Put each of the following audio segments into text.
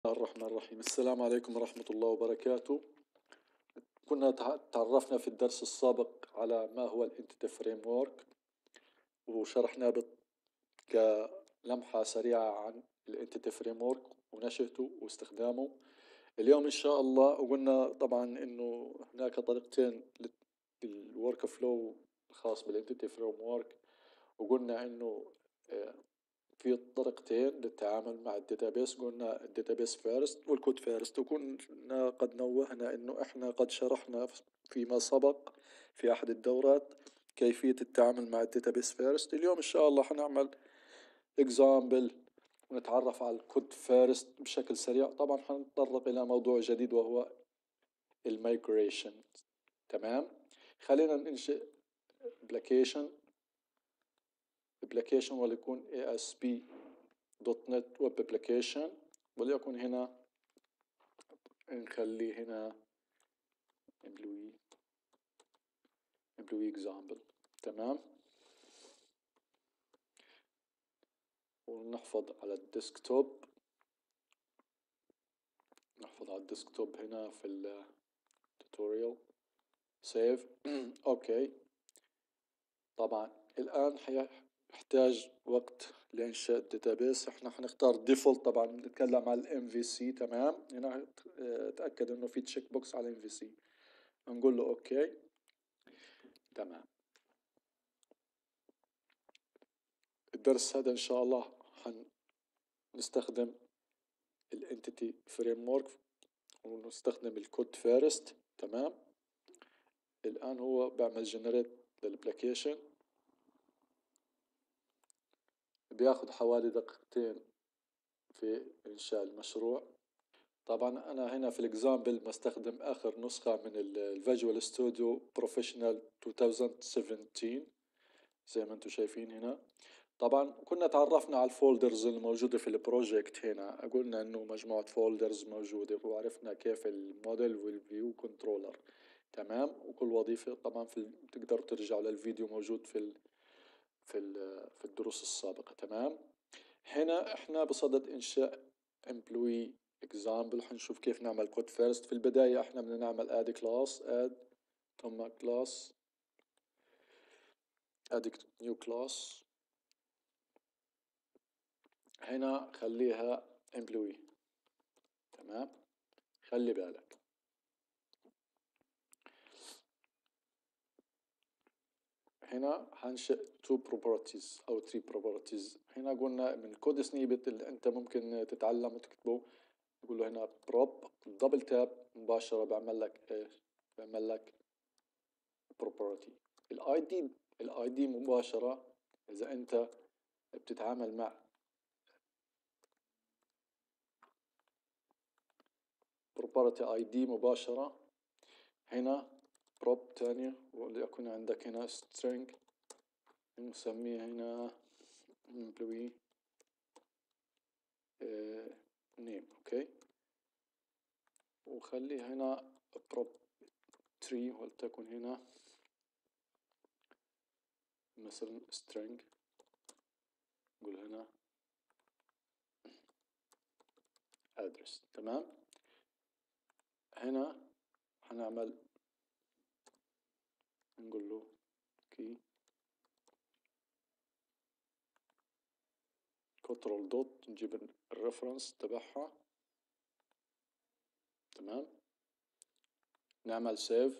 الله الرحمن الرحيم. السلام عليكم ورحمة الله وبركاته. كنا تعرفنا في الدرس السابق على ما هو الانتيتي فريم ورك، وشرحنا كلمحة سريعة عن الانتيتي فريم ورك ونشأته واستخدامه. اليوم إن شاء الله، وقلنا طبعا إنه هناك طريقتين للورك فلو الخاص بالانتيتي فريم ورك، وقلنا إنه آه، في طريقتين للتعامل مع الداتابيس. قلنا الداتابيس فيرست والكود فيرست، وكنا قد نوهنا انه احنا قد شرحنا فيما سبق في احد الدورات كيفية التعامل مع الداتابيس فيرست. اليوم ان شاء الله حنعمل اكزامبل ونتعرف على الكود فيرست بشكل سريع. طبعا حنتطرق الى موضوع جديد وهو المايجريشن. تمام، خلينا ننشئ ابلكيشن وليكون ASP.NET Web Application، وليكن هنا نخليه هنا employee example. تمام، ونحفظ على الديسكتوب، هنا في التوتوريال سيف. اوكي، طبعا الان يحتاج وقت لإنشاء الداتابيس. احنا حنختار ديفولت، طبعا بنتكلم على الام في سي. تمام، هنا تأكد انه في تشيك بوكس على الام في سي، نقول له اوكي. تمام، الدرس هذا ان شاء الله حنستخدم الانتيتي فريم ورك ونستخدم الكود فيرست. تمام، الان هو بعمل جنريت للابلكيشن، بياخد حوالي دقيقتين في انشاء المشروع. طبعا انا هنا في الاكزامبل بستخدم اخر نسخة من الفيجوال ستوديو بروفيشنال 2017 زي ما انتم شايفين هنا. طبعا كنا تعرفنا على الفولدرز الموجودة في البروجكت. هنا قلنا انه مجموعة فولدرز موجودة، وعرفنا كيف الموديل والفيو كنترولر. تمام، وكل وظيفة طبعا تقدروا ترجعوا للفيديو موجود في الدروس السابقة. تمام، هنا احنا بصدد انشاء employee example. حنشوف كيف نعمل كود فيرست. في البداية احنا بدنا نعمل add class ثم class add new class. هنا خليها employee. تمام، خلي بالك هنا حنشئ 2 properties او 3 properties. هنا قلنا من كود سنيبت اللي انت ممكن تتعلم وتكتبه. نقول له هنا prop دبل تاب مباشرة بعمل لك ايش؟ بعمل لك property. الاي دي مباشرة. اذا انت بتتعامل مع property ID مباشرة، هنا prop تانية وليكن عندك هنا string نسميه هنا employee name. اوكي، وخلي هنا prop 3 ولتكن هنا مثلا string. نقول هنا address. تمام، هنا هنعمل نقول له key control dot نجيب الريفرنس تبعها. تمام، نعمل save.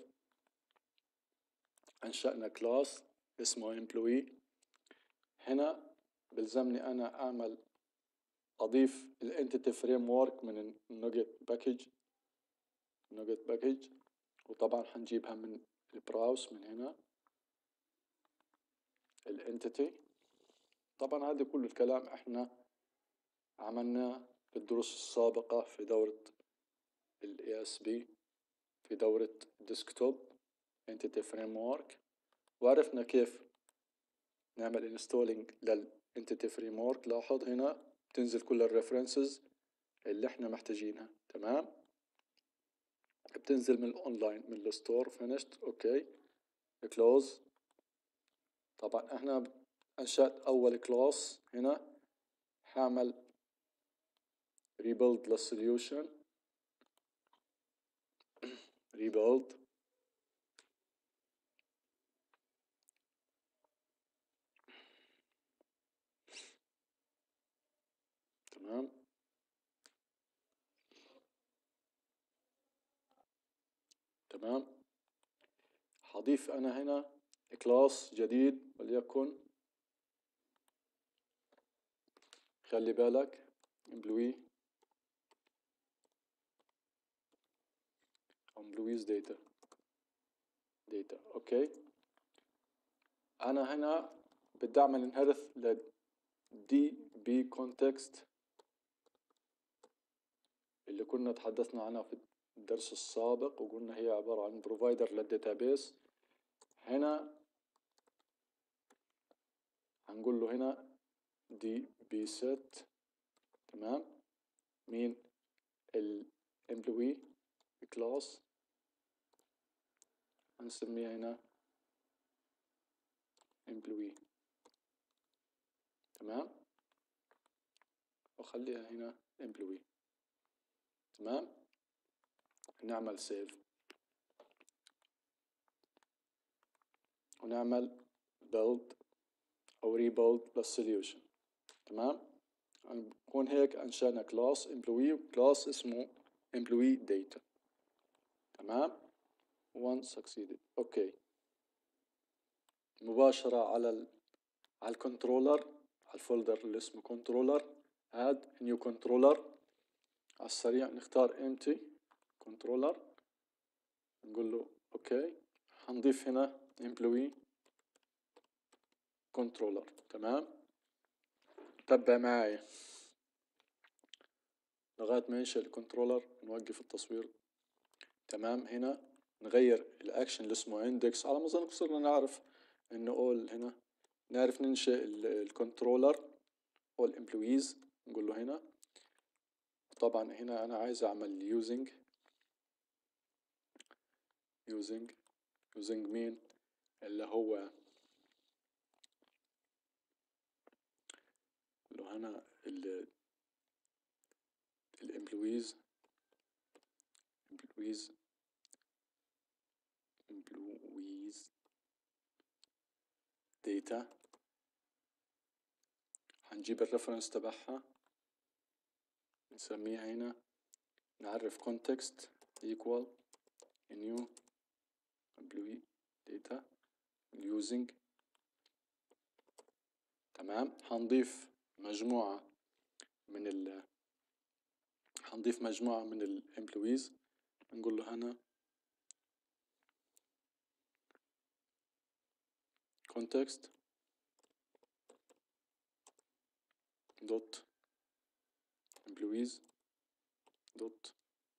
انشأنا كلاس اسمه employee. هنا بلزمني انا اضيف الانتيتي فريم ورك من النوجت باكج، وطبعا حنجيبها من البراوس من هنا الانتيتي. طبعا هذا كل الكلام احنا عملناه في الدروس السابقة في دورة ال ASP، في دورة ديسكتوب انتيتي فريم ورك، وعرفنا كيف نعمل انستولينج للانتيتي فريم ورك. لاحظ هنا بتنزل كل الريفرنسز اللي احنا محتاجينها. تمام، بتنزل من الاونلاين من الستور. فينيشت، اوكي، كلوز. طبعا احنا انشأت اول كلاس. هنا حاعمل rebuild للsolution rebuild تمام. تمام. حضيف أنا هنا كلاس جديد وليكن، خلي بالك employees data اوكي. انا هنا بدي اعمل انهرث ل DB context اللي كنا تحدثنا عنها في الدرس السابق، وقلنا هي عبارة عن بروفايدر للداتابيس. هنا هنقول له هنا DB set تمام. مين؟ الامبلوي كلاس هنسميها هنا employee تمام، وخليها هنا employee تمام. نعمل سيف ونعمل build أو rebuild للsolution تمام. نكون هيك أنشأنا كلاس employee وكلاس اسمه employee data تمام. one succeeded اوكي. مباشرة على الكنترولر، على الفولدر اللي اسمه controller add new controller. على السريع نختار empty controller نقول له اوكي. هنضيف هنا employee controller تمام. تبع معي لغاية ما ينشأ الكنترولر، نوقف التصوير تمام. هنا نغير الاكشن اللي اسمه index على ما اظن صرنا نعرف انه all. هنا نعرف ننشئ الكنترولر all employees نقول له هنا. طبعا هنا انا عايز اعمل using مين اللي هو له هنا الامبلويز data. هنجيب الريفرنس تبعها نسميها هنا، نعرف context equal new employee data using تمام. هنضيف مجموعة من الامبلويز نقول له هنا context dot employees dot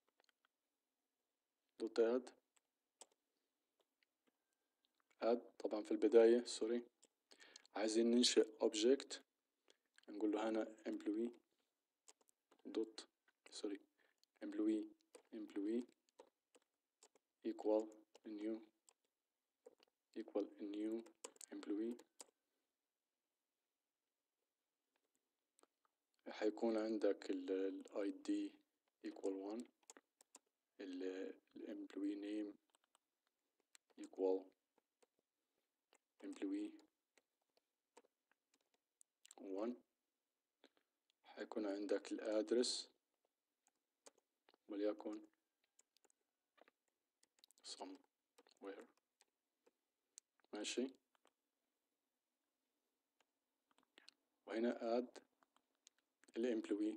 add طبعا في البداية سوري عايزين ننشئ object نقول له هنا employee equal new employee. حيكون عندك ال ID equal 1 ال employee name equal employee 1. حيكون عندك الادرس وليكن somewhere ماشي. وهنا add الامبلوي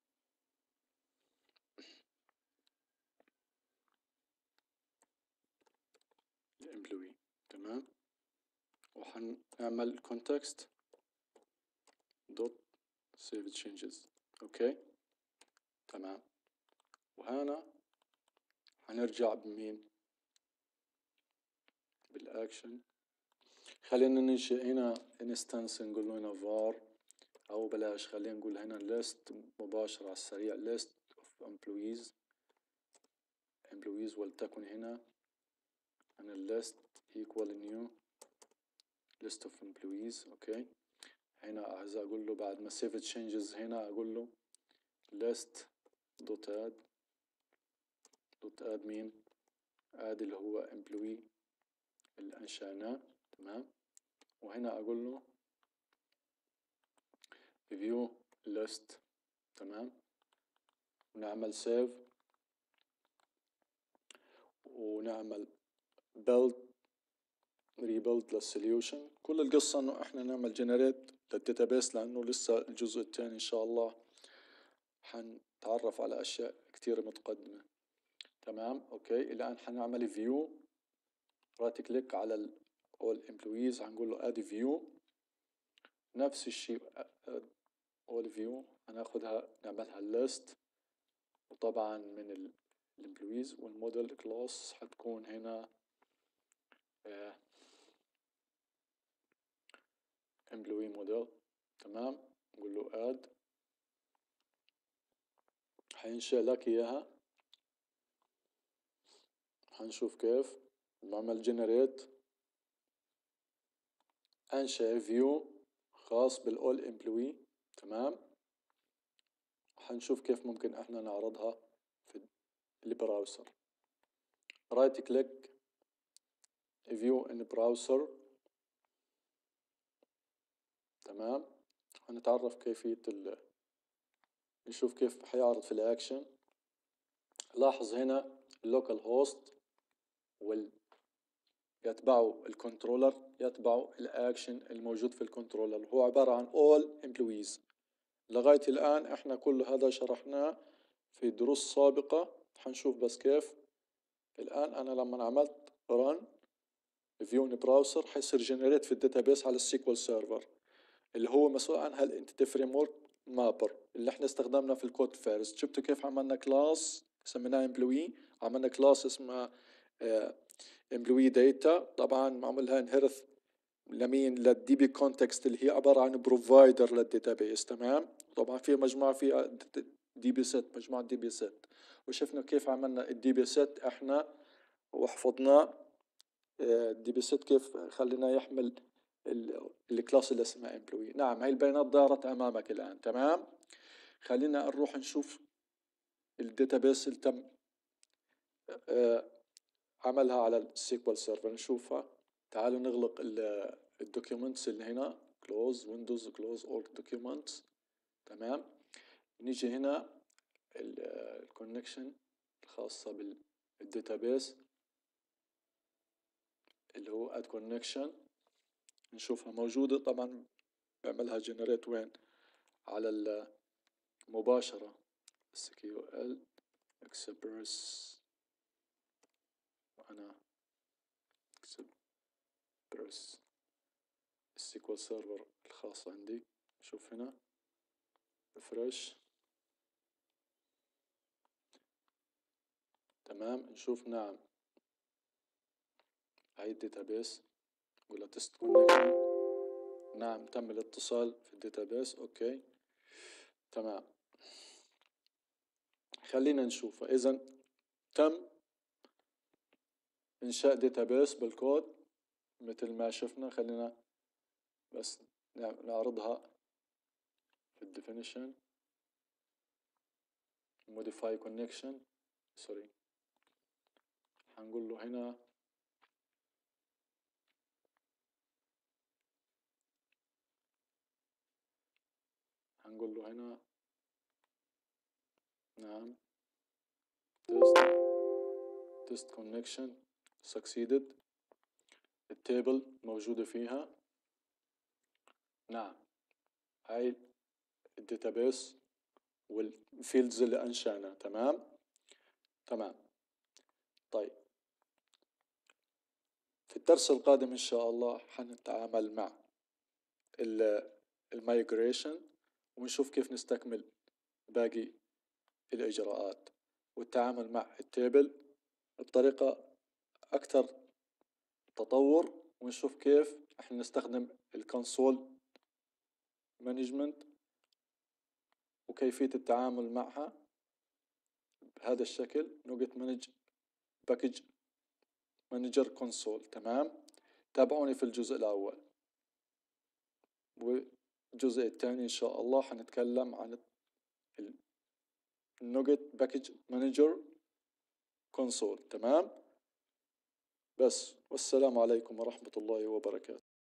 تمام. وحنعمل context dot save changes اوكي تمام. وهنا حنرجع بمين بالاكشن. خلينا ننشئ هنا instance نقول له هنا var او بلاش خلينا نقول هنا list مباشرة على السريع list of employees ولتكن هنا list equal new list of employees اوكي. هنا عايز اقول له بعد ما save changes هنا اقول له list دوت اد مين؟ اد اللي هو employee اللي انشأناه. تمام. وهنا اقول له view list. تمام. ونعمل save ونعمل build rebuild للسوليوشن. كل القصة انه احنا نعمل generate للداتابيس، لانه لسه الجزء الثاني ان شاء الله حنتعرف على اشياء كثيرة متقدمة. تمام. اوكي. الان حنعمل view، رايت كليك على all employees، هنقول له add view. نفس الشيء all view هناخدها نعملها list، وطبعا من الامبلويز. والموديل كلاس حتكون هنا employee model. تمام. نقول له add، حينشأ لك اياها. حنشوف كيف بعمل generate، انشأ view خاص بالall employee. تمام. حنشوف كيف ممكن احنا نعرضها في البراوزر. رايت كليك view in browser. تمام. هنتعرف كيفية نشوف كيف حيعرض في الاكشن. لاحظ هنا اللوكال هوست يتبعه الكنترولر، يتبعه الاكشن الموجود في الكنترولر، هو عبارة عن all employees. لغاية الآن احنا كل هذا شرحناه في دروس سابقة. حنشوف بس كيف. الآن أنا لما عملت run view in browser حيصير generate في الداتابيس على السيكوال سيرفر، اللي هو مسؤول عنها الانتيتي فريم ورك مابر اللي احنا استخدمنا في الكود فيرست. شفتوا كيف عملنا كلاس سميناه امبلوي، عملنا كلاس اسمه امبلوي داتا، طبعا معمول لها انهيرث لمين؟ للدي بي كونتكست اللي هي عباره عن بروفايدر للداتابيس. تمام. طبعا في مجموعه فيها دي بي سيت، مجموعه دي بي سيت، وشفنا كيف عملنا الدي بي سيت احنا وحفظناه. الدي بي سيت كيف خلينا يحمل الكلاس اللي اسمها امبلوي. نعم، هاي البيانات ظهرت امامك الان. تمام. خلينا نروح نشوف الداتابيس اللي تم عملها على السيكوال سيرفر، نشوفها. تعالوا نغلق الدوكيومنتس اللي هنا، كلوز ويندوز، كلوز اول دوكيومنتس. تمام. نيجي هنا الكونكشن الخاصة بالداتابيس اللي هو اد كونكشن، نشوفها موجودة. طبعا بعملها جنريت وين؟ على المباشرة SQL اكسبرس، وأنا اكسبرس السيكوال سيرفر الخاص عندي. شوف هنا ريفرش. تمام. نشوف. نعم، هاي الداتابيس، نقول له تست كونكشن. نعم، تم الاتصال في الداتابيس. اوكي. تمام. خلينا نشوف. اذا تم انشاء داتابيس بالكود مثل ما شفنا. خلينا بس نعرضها في الديفينيشن. modify connection، سوري، هنقول له هنا نعم test connection succeeded. التابل موجودة فيها. نعم، هاي الداتابيس والفيلدز اللي أنشأنا. تمام. تمام. طيب، في الدرس القادم إن شاء الله حنتعامل مع المايجريشن، ونشوف كيف نستكمل باقي الإجراءات والتعامل مع التابل بطريقة أكثر تطور، ونشوف كيف احنا نستخدم الكونسول مانجمنت وكيفية التعامل معها بهذا الشكل. نوجت مانج باكج مانجر كونسول. تمام. تابعوني في الجزء الأول، والجزء الثاني إن شاء الله حنتكلم عن نوجت باكج مانجر كونسول. تمام. بس والسلام عليكم ورحمة الله وبركاته.